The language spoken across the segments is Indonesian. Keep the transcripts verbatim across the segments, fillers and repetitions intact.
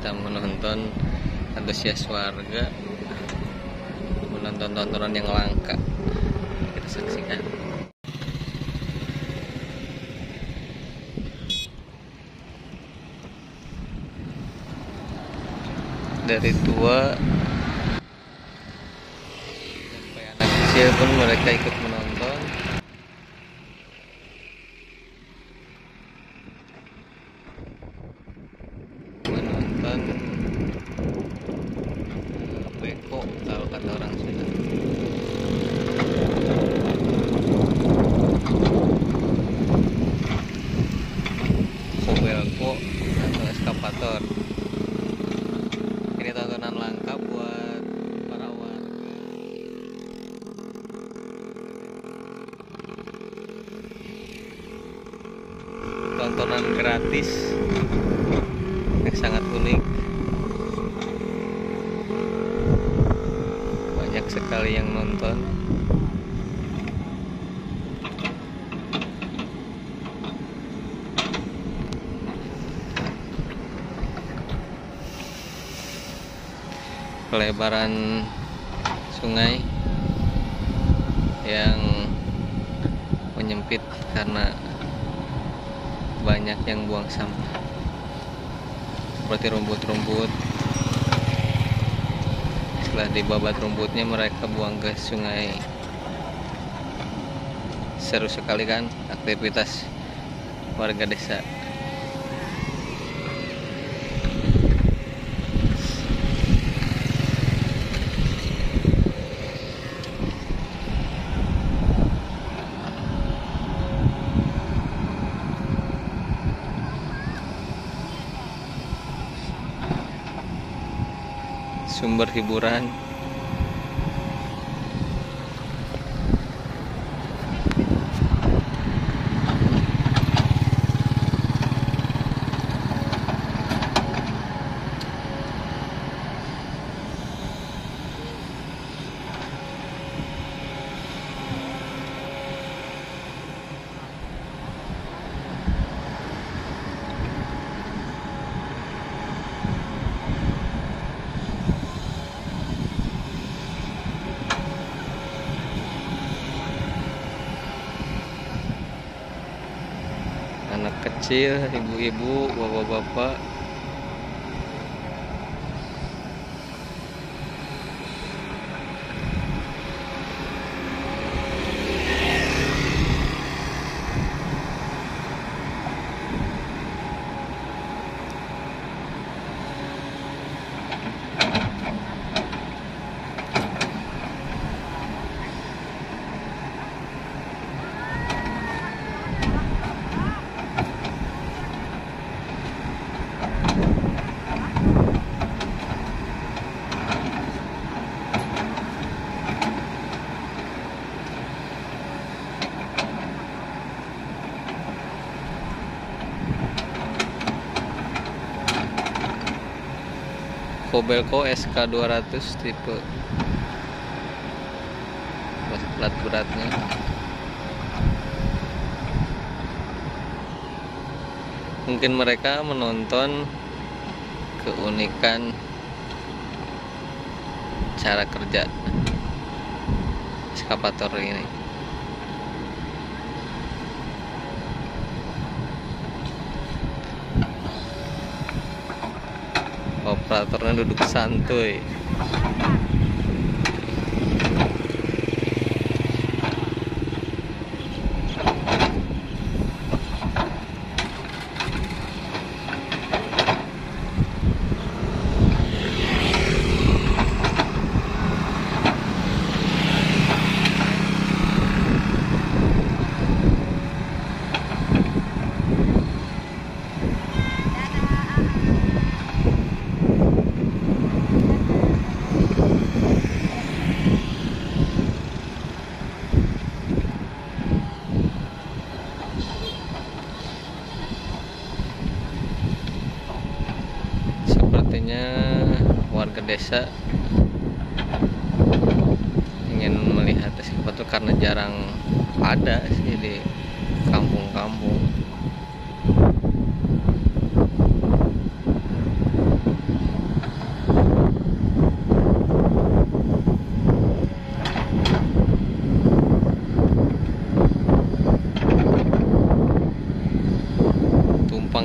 kita menonton antusias warga menonton tontonan yang langka. Kita saksikan. Dari tua sampai anak kecil pun mereka ikut menonton. Menonton beko kalau kata orang Sunda. Kobelko atau eskapator. Ini tontonan langka buat para warga. Tontonan gratis yang sangat unik. Banyak sekali yang nonton. Pelebaran sungai yang menyempit karena banyak yang buang sampah seperti rumput-rumput. Setelah dibabat rumputnya mereka buang ke sungai. Seru sekali kan aktivitas warga desa. Sumber hiburan. Anak kecil, ibu-ibu, bapak-bapak. Kobelko S K dua ratus tipe plat beratnya. Mungkin mereka menonton keunikan cara kerja eskapator ini. Operatornya duduk santuy. Warga desa ingin melihat eskapator karena jarang ada sih di kampung-kampung.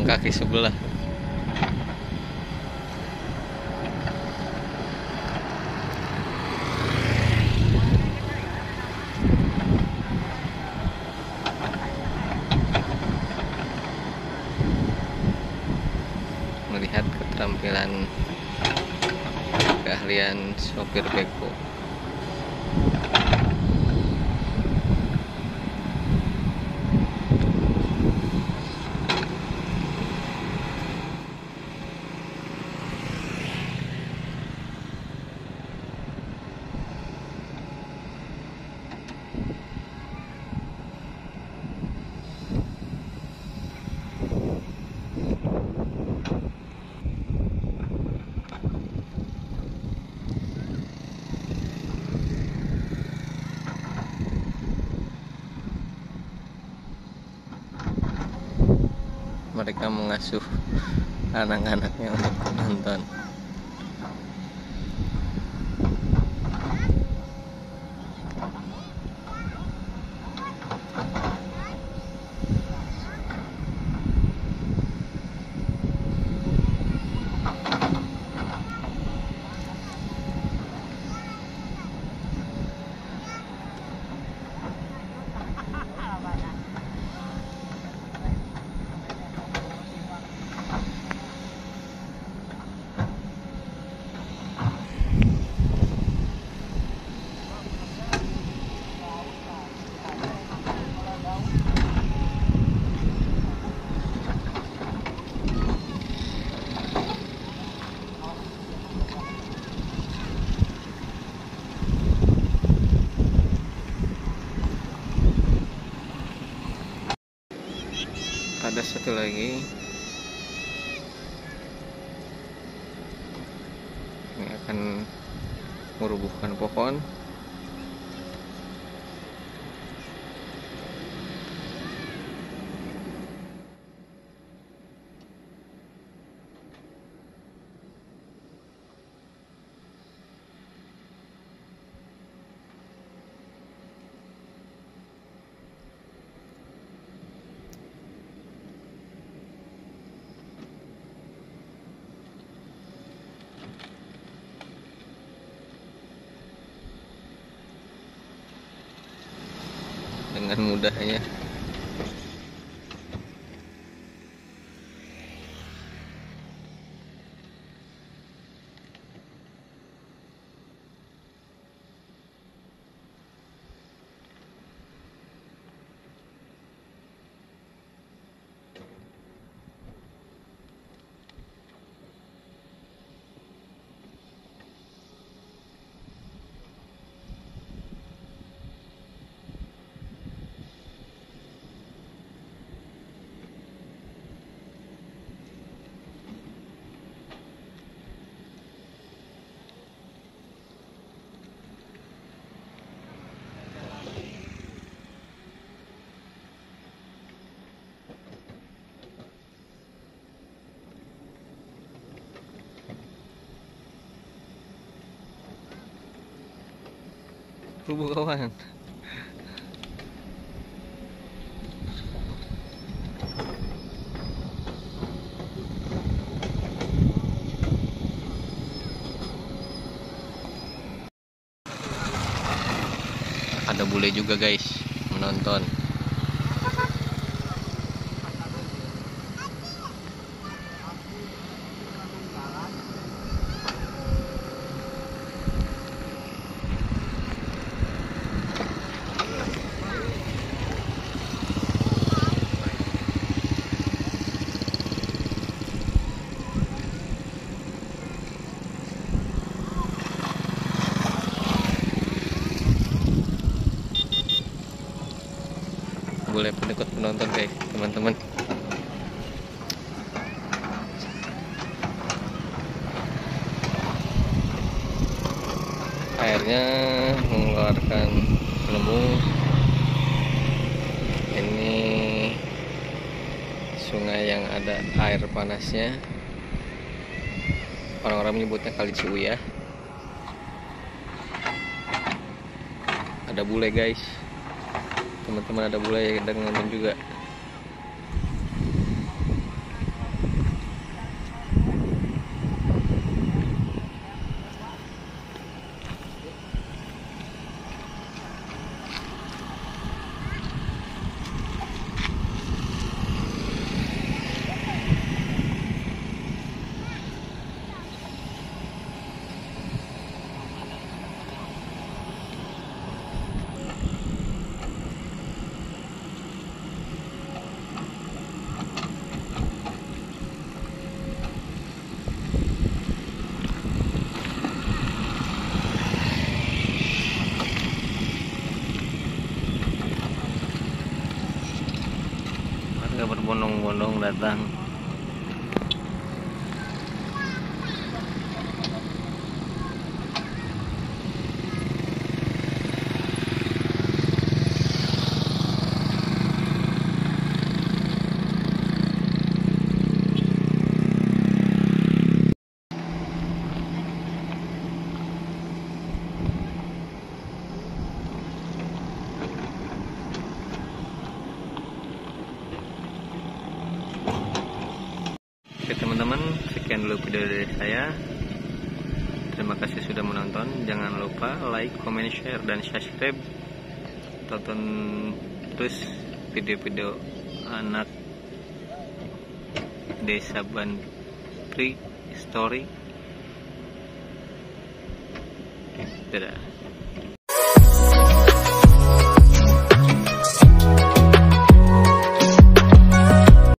pedagang kaki sebelah. Melihat keterampilan keahlian sopir beko. Mereka mengasuh anak-anaknya untuk menonton. Ada satu lagi ini akan merubuhkan pohon. Dengan mudahnya rubuh kawan. Ada bule juga guys menonton. Boleh pun ikut menonton guys teman-teman. Airnya mengeluarkan gelembung. Ini sungai yang ada air panasnya. Orang-orang menyebutnya Kali Ciuya. Ada bule guys, teman-teman, ada bule yang nonton juga. berbondong-bondong datang. Oke teman-teman, sekian dulu video dari saya. Terima kasih sudah menonton. Jangan lupa like, comment, share, dan subscribe. Tonton terus video-video anak desa Bantri Story. Dadah.